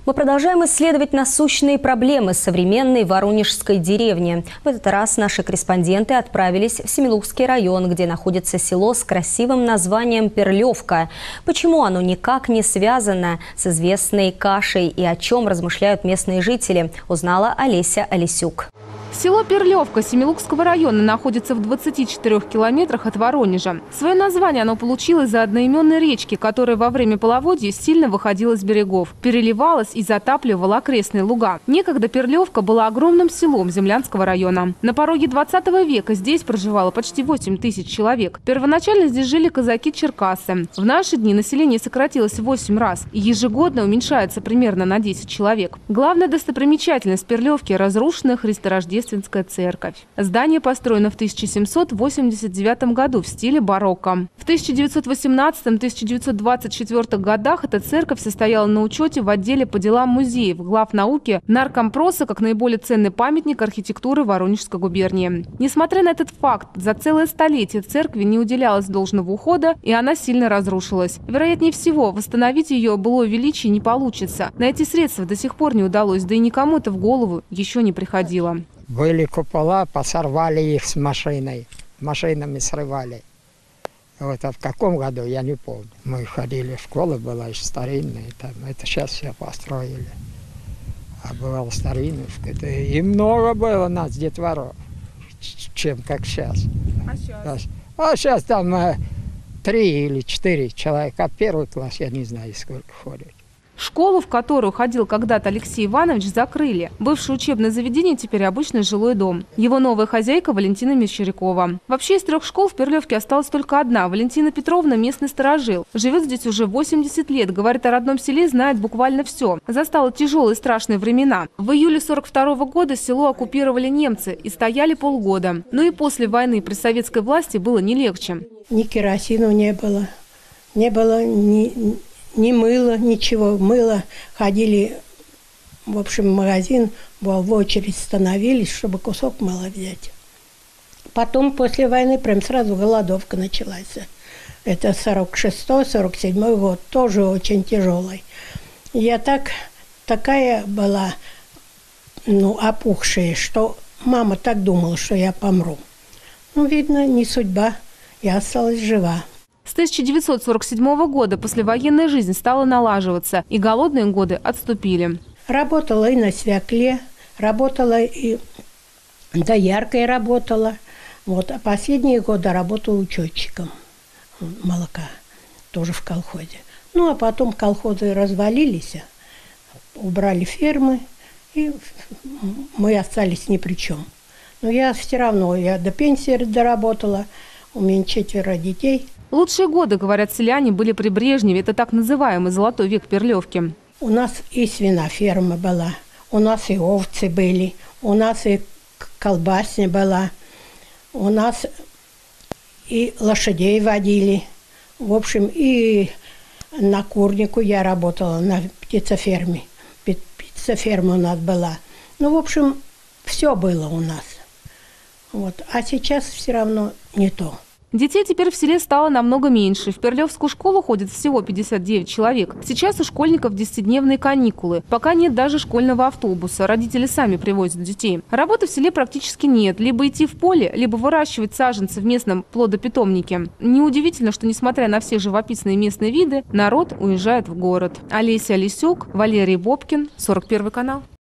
Мы продолжаем исследовать насущные проблемы современной воронежской деревни. В этот раз наши корреспонденты отправились в Семилукский район, где находится село с красивым названием Перлевка. Почему оно никак не связано с известной кашей и о чем размышляют местные жители, узнала Олеся Алисюк. Село Перлевка Семилукского района находится в 24 километрах от Воронежа. Свое название оно получило из-за одноименной речки, которая во время половодья сильно выходила с берегов, переливалась и затапливала окрестные луга. Некогда Перлевка была огромным селом Землянского района. На пороге 20 века здесь проживало почти 8 тысяч человек. Первоначально здесь жили казаки-черкассы. В наши дни население сократилось в 8 раз и ежегодно уменьшается примерно на 10 человек. Главная достопримечательность Перлевки – разрушенная христорождественская церковь. Здание построено в 1789 году в стиле барокко. В 1918-1924 годах эта церковь состояла на учете в отделе по делам музеев главнауки Наркомпроса как наиболее ценный памятник архитектуры Воронежской губернии. Несмотря на этот факт, за целое столетие церкви не уделялось должного ухода, и она сильно разрушилась. Вероятнее всего, восстановить ее былое величие не получится. На эти средства до сих пор не удалось, да и никому это в голову еще не приходило. Были купола, посорвали их с машиной. Машинами срывали. Вот, а в каком году, я не помню. Мы ходили, школа была еще старинная. Там, это сейчас все построили. А бывало старинная. И много было нас, детворов, чем как сейчас. А сейчас? А сейчас там 3 или 4 человека. А первый класс, я не знаю, сколько ходит. Школу, в которую ходил когда-то Алексей Иванович, закрыли. Бывшее учебное заведение теперь обычный жилой дом. Его новая хозяйка Валентина Мещерякова. Вообще из 3 школ в Перлевке осталась только одна. Валентина Петровна – местный старожил. Живет здесь уже 80 лет. Говорит, о родном селе знает буквально все. Застала тяжелые и страшные времена. В июле 1942 года село оккупировали немцы и стояли полгода. Но и после войны при советской власти было не легче. Ни керосину не было. Не было ни мыла, ничего. Мыло ходили, в общем, в магазин, в очередь становились, чтобы кусок мыла взять. Потом, после войны, прям сразу голодовка началась. Это 46-47 год, тоже очень тяжелый. Я такая была, опухшая, что мама так думала, что я помру. Видно, не судьба, я осталась жива. С 1947 года послевоенная жизнь стала налаживаться, и голодные годы отступили. Работала и на свекле, работала и дояркой работала. А последние годы работала учетчиком молока, тоже в колхозе. А потом колхозы развалились, убрали фермы, и мы остались ни при чем. Но я все равно, я до пенсии доработала, у меня 4 детей. Лучшие годы, говорят селяне, были при Брежневе. Это так называемый золотой век Перлевки. У нас и свиноферма была, у нас и овцы были, у нас и колбасня была, у нас и лошадей водили. В общем, и на курнику я работала, на птицеферме. Птицеферма у нас была. В общем, все было у нас. А сейчас все равно не то. Детей теперь в селе стало намного меньше. В Перлевскую школу ходит всего 59 человек. Сейчас у школьников 10-дневные каникулы. Пока нет даже школьного автобуса. Родители сами привозят детей. Работы в селе практически нет. Либо идти в поле, либо выращивать саженцы в местном плодопитомнике. Неудивительно, что, несмотря на все живописные местные виды, народ уезжает в город. Олеся Алисюк, Валерий Бобкин, 41 канал.